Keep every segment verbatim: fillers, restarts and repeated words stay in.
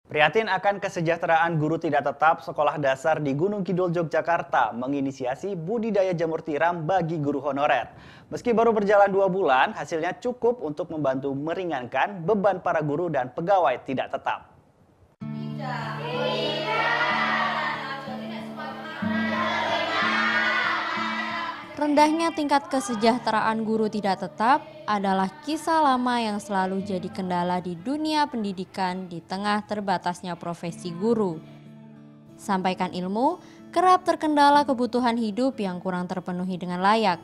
Prihatin akan kesejahteraan guru tidak tetap sekolah dasar di Gunung Kidul, Yogyakarta menginisiasi budidaya jamur tiram bagi guru honorer. Meski baru berjalan dua bulan, hasilnya cukup untuk membantu meringankan beban para guru dan pegawai tidak tetap. Rendahnya tingkat kesejahteraan guru tidak tetap adalah kisah lama yang selalu jadi kendala di dunia pendidikan di tengah terbatasnya profesi guru. Sampaikan ilmu kerap terkendala kebutuhan hidup yang kurang terpenuhi dengan layak.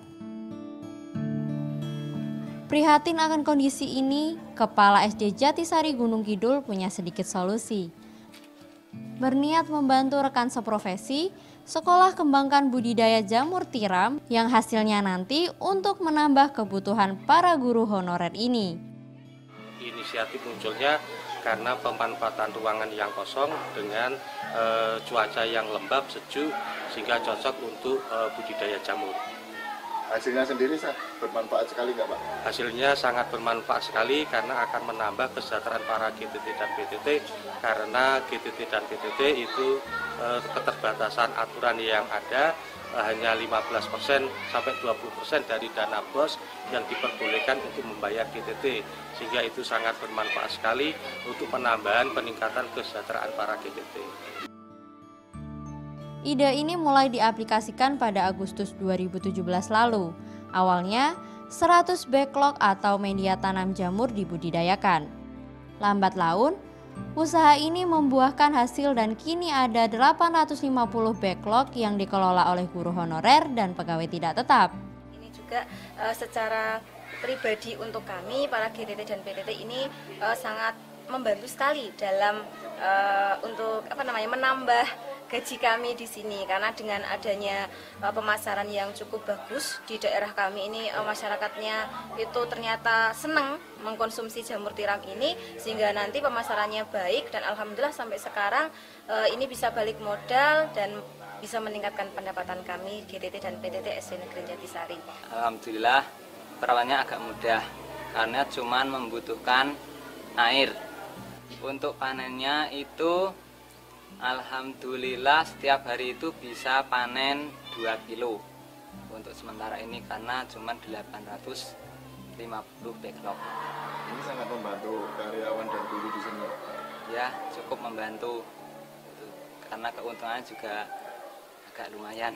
Prihatin akan kondisi ini, Kepala S D Jatisari Gunung Kidul punya sedikit solusi. Berniat membantu rekan seprofesi, sekolah kembangkan budidaya jamur tiram yang hasilnya nanti untuk menambah kebutuhan para guru honorer ini. Inisiatif munculnya karena pemanfaatan ruangan yang kosong dengan e, cuaca yang lembab, sejuk, sehingga cocok untuk e, budidaya jamur. Hasilnya sendiri sah, bermanfaat sekali nggak Pak? Hasilnya sangat bermanfaat sekali karena akan menambah kesejahteraan para G T T dan P T T, karena G T T dan P T T itu eh, keterbatasan aturan yang ada eh, hanya lima belas persen sampai dua puluh persen dari dana B O S yang diperbolehkan untuk membayar G T T, sehingga itu sangat bermanfaat sekali untuk penambahan peningkatan kesejahteraan para G T T. Ide ini mulai diaplikasikan pada Agustus dua ribu tujuh belas lalu. Awalnya, seratus backlog atau media tanam jamur dibudidayakan. Lambat laun, usaha ini membuahkan hasil dan kini ada delapan ratus lima puluh backlog yang dikelola oleh guru honorer dan pegawai tidak tetap. Ini juga uh, secara pribadi untuk kami, para G T T dan P T T ini uh, sangat membantu sekali dalam uh, untuk apa namanya menambah gaji kami di sini, karena dengan adanya uh, pemasaran yang cukup bagus di daerah kami ini, uh, masyarakatnya itu ternyata senang mengkonsumsi jamur tiram ini, sehingga nanti pemasarannya baik dan alhamdulillah sampai sekarang uh, ini bisa balik modal dan bisa meningkatkan pendapatan kami G T T dan P T T S D Negeri Jatisari. Alhamdulillah perawatannya agak mudah karena cuman membutuhkan air. Untuk panennya itu alhamdulillah setiap hari itu bisa panen dua kilo untuk sementara ini karena cuma delapan ratus lima puluh backlog. Ini sangat membantu karyawan dan guru di sini. Ya, cukup membantu karena keuntungannya juga agak lumayan.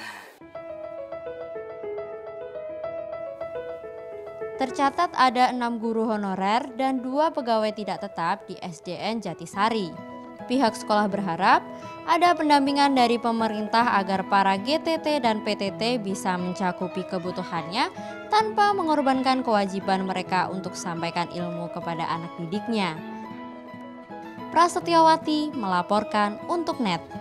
Tercatat ada enam guru honorer dan dua pegawai tidak tetap di S D N Jatisari. Pihak sekolah berharap ada pendampingan dari pemerintah agar para G T T dan P T T bisa mencakupi kebutuhannya tanpa mengorbankan kewajiban mereka untuk sampaikan ilmu kepada anak didiknya. Prasetyawati melaporkan untuk N E T.